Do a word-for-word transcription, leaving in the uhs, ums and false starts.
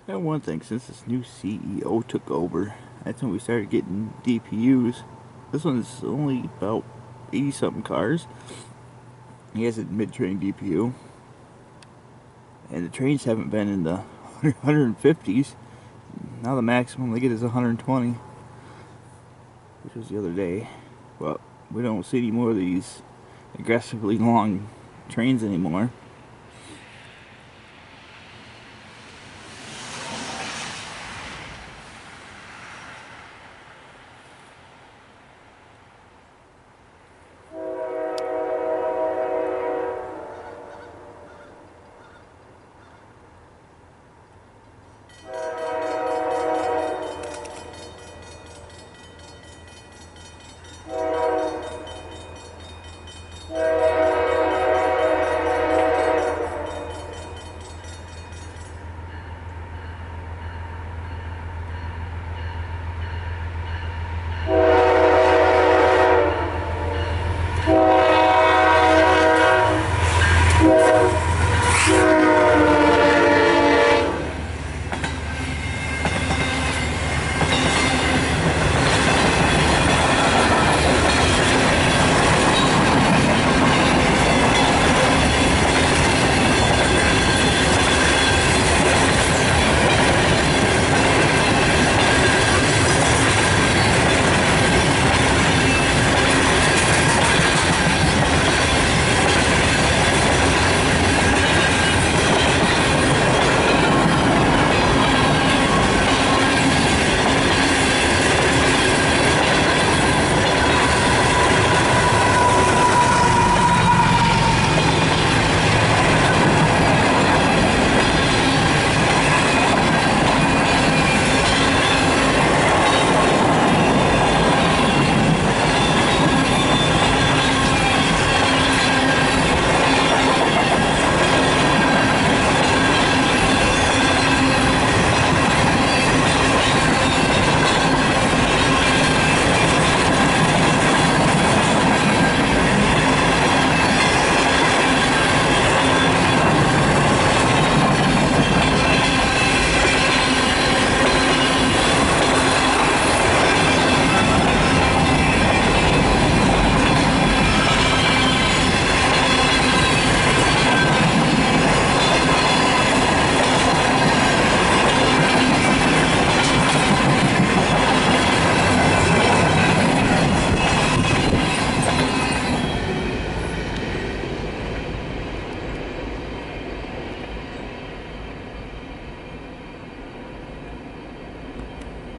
And one thing, since this new C E O took over, that's when we started getting D P Us. This one's only about eighty something cars. He has a mid-train D P U. And the trains haven't been in the one fifties. Now the maximum they get is one hundred twenty, which was the other day. But we don't see any more of these aggressively long trains anymore.